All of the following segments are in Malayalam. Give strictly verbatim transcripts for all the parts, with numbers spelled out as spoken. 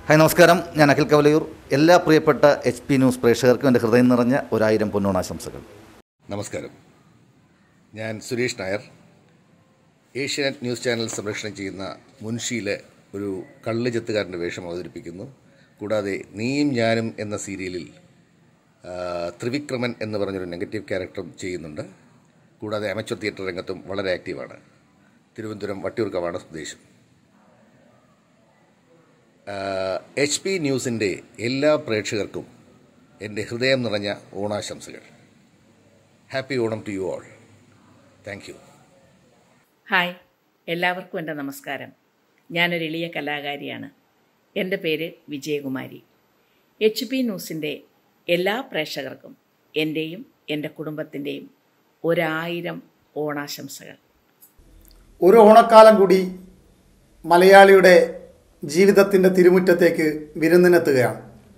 ഹായ് നമസ്കാരം, ഞാൻ അഖിൽ കവലയൂർ. എല്ലാ പ്രിയപ്പെട്ട എച്ച് പി ന്യൂസ് പ്രേക്ഷകർക്കും എൻ്റെ ഹൃദയം നിറഞ്ഞ ഒരായിരം പൊന്നോണാശംസകൾ. നമസ്കാരം, ഞാൻ സുരേഷ് നായർ. ഏഷ്യാനെറ്റ് ന്യൂസ് ചാനൽ സംപ്രേഷണം ചെയ്യുന്ന മുൻഷിയിലെ ഒരു കള്ളുചെത്തുകാരൻ്റെ വേഷം അവതരിപ്പിക്കുന്നു. കൂടാതെ നീയും ഞാനും എന്ന സീരിയലിൽ ത്രിവിക്രമൻ എന്ന് പറഞ്ഞൊരു നെഗറ്റീവ് ക്യാരക്ടറും ചെയ്യുന്നുണ്ട്. കൂടാതെ അമച്വർ തിയേറ്റർ രംഗത്തും വളരെ ആക്റ്റീവാണ്. തിരുവനന്തപുരം വട്ടിയൂർക്കാവാണ് സ്വദേശം. എച്ച് പി ന്യൂസിൻ്റെ എല്ലാ പ്രേക്ഷകർക്കും എൻ്റെ ഹൃദയം നിറഞ്ഞ ഓണാശംസകൾ. Happy Onam to you all. Thank you. Hi, എല്ലാവർക്കും എൻ്റെ നമസ്കാരം. ഞാനൊരു എളിയ കലാകാരിയാണ്. എൻ്റെ പേര് വിജയകുമാരി. എച്ച് പി ന്യൂസിൻ്റെ എല്ലാ പ്രേക്ഷകർക്കും എൻ്റെയും എൻ്റെ കുടുംബത്തിൻ്റെയും ഒരായിരം ഓണാശംസകൾ. ഒരു ഓണക്കാലം കൂടി മലയാളിയുടെ ജീവിതത്തിൻ്റെ തിരുമുറ്റത്തേക്ക് വിരുന്നിനെത്തുകയാണ്.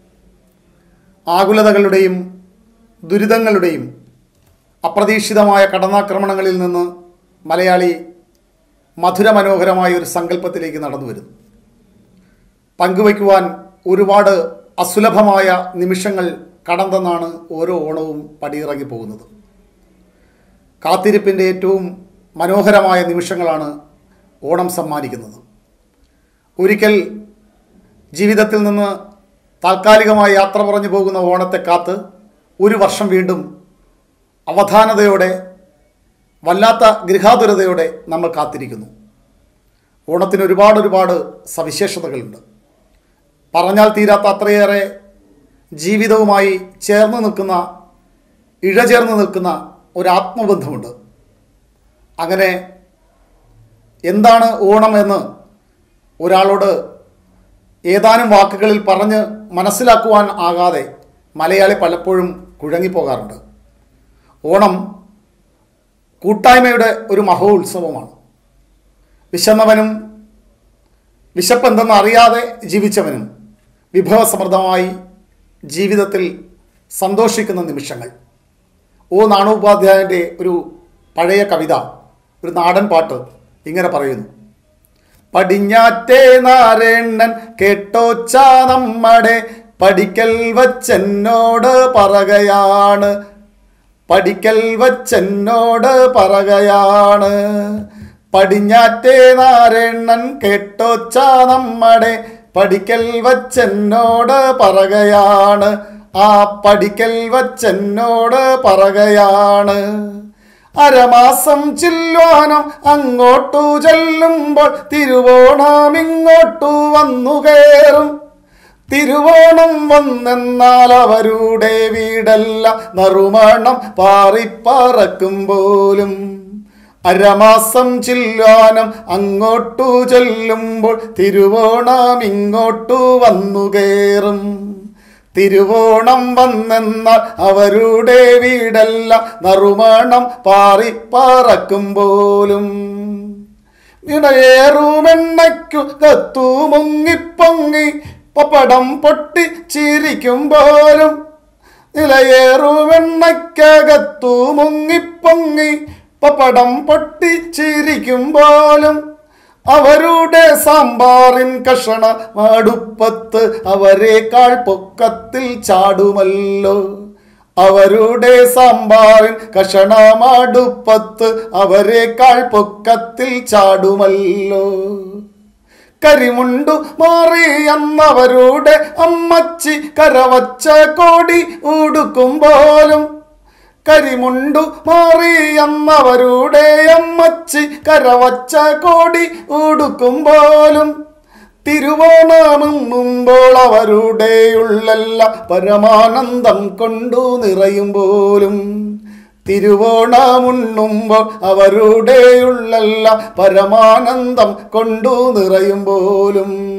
ആകുലതകളുടെയും ദുരിതങ്ങളുടെയും അപ്രതീക്ഷിതമായ കടന്നാക്രമണങ്ങളിൽ നിന്ന് മലയാളി മധുരമനോഹരമായ ഒരു സങ്കല്പത്തിലേക്ക് നടന്നു വരുന്നു. പങ്കുവയ്ക്കുവാൻ ഒരുപാട് അസുലഭമായ നിമിഷങ്ങൾ കടം തന്നാണ് ഓരോ ഓണവും പടിയിറങ്ങി പോകുന്നത്. കാത്തിരിപ്പിൻ്റെ ഏറ്റവും മനോഹരമായ നിമിഷങ്ങളാണ് ഓണം സമ്മാനിക്കുന്നത്. ഒരിക്കൽ ജീവിതത്തിൽ നിന്ന് താൽക്കാലികമായി യാത്ര പറഞ്ഞു പോകുന്ന ഓണത്തെ കാത്ത് ഒരു വർഷം വീണ്ടും അവധാനതയോടെ, വല്ലാത്ത ഗൃഹാതുരതയോടെ നമ്മൾ കാത്തിരിക്കുന്നു. ഓണത്തിന് ഒരുപാട് ഒരുപാട് സവിശേഷതകളുണ്ട്. പറഞ്ഞാൽ തീരാത്ത അത്രയേറെ ജീവിതവുമായി ചേർന്ന് നിൽക്കുന്ന, ഇഴചേർന്ന് നിൽക്കുന്ന ഒരാത്മബന്ധമുണ്ട്. അങ്ങനെ എന്താണ് ഓണം എന്ന് ഒരാളോട് ഏതാനും വാക്കുകളിൽ പറഞ്ഞ് മനസ്സിലാക്കുവാൻ ആകാതെ മലയാളി പലപ്പോഴും കുഴങ്ങിപ്പോകാറുണ്ട്. ഓണം കൂട്ടായ്മയുടെ ഒരു മഹോത്സവമാണ്. വിശന്നവനും വിശപ്പെന്തെന്ന് അറിയാതെ ജീവിച്ചവനും വിഭവസമൃദ്ധമായി ജീവിതത്തിൽ സന്തോഷിക്കുന്ന നിമിഷങ്ങൾ. ഓ നാണോപാധ്യായൻ്റെ ഒരു പഴയ കവിത, ഒരു നാടൻ പാട്ട് ഇങ്ങനെ പറയുന്നു: പടിഞ്ഞാറ്റേ നാരായണൻ കേട്ടോച്ച നമ്മടെ പഠിക്കൽ വച്ചെന്നോട് പറകയാണ്, പഠിക്കൽ വച്ചെന്നോട് പറകയാണ്. പടിഞ്ഞാറ്റേ നാരായണൻ കേട്ടോച്ച നമ്മടെ പഠിക്കൽ വച്ചെന്നോട് പറകയാണ്, ആ പഠിക്കൽ വച്ചെന്നോട് പറകയാണ്. അരമാസം ചില്വാനം അങ്ങോട്ടു ചെല്ലുമ്പോൾ തിരുവോണം ഇങ്ങോട്ടു വന്നു കയറും. തിരുവോണം വന്നെന്നാൽ അവരുടെ വീടെല്ലാം നറുമണം പാറിപ്പറക്കും പോലും. അരമാസം ചില്വാനം അങ്ങോട്ടു ചെല്ലുമ്പോൾ തിരുവോണം ഇങ്ങോട്ടു വന്നു കയറും. തിരുവോണം വന്നെന്നാൽ അവരുടെ വീടെല്ലാം നറുമണം പാറിപ്പറക്കും പോലും. ഇടയേറുമെണ്ണയ്ക്കു കത്തു മുങ്ങിപ്പൊങ്ങി പപ്പടം പൊട്ടി ചിരിക്കും പോലും. നിലയേറുമെണ്ണയ്ക്കകത്തു മുങ്ങിപ്പൊങ്ങി പപ്പടം പൊട്ടി ചിരിക്കും പോലും. അവരുടെ സാമ്പാറിൻ കഷണ മടുപ്പത്ത് അവരെക്കാൾ പൊക്കത്തിൽ ചാടുമല്ലോ. അവരുടെ സാമ്പാറിൻ കഷണ മടുപ്പത്ത് അവരെക്കാൾ പൊക്കത്തിൽ ചാടുമല്ലോ. കരിമുണ്ടു മാറിയെന്നവരുടെ അമ്മച്ചി കരവച്ച കോടി ഉടുക്കും പോലും. കരിമുണ്ടു മാറിയെന്നവരുടെ അമ്മച്ചി കരവച്ച കോടി ഉടുക്കും പോലും. തിരുവോണമെന്നുമ്പോൾ അവരുടെ ഉള്ളെല്ലാം പരമാനന്ദം കൊണ്ടു നിറയും പോലും. തിരുവോണമുണ്ണുമ്പോൾ അവരുടെ ഉള്ളെല്ലാം പരമാനന്ദം കൊണ്ടു നിറയും പോലും.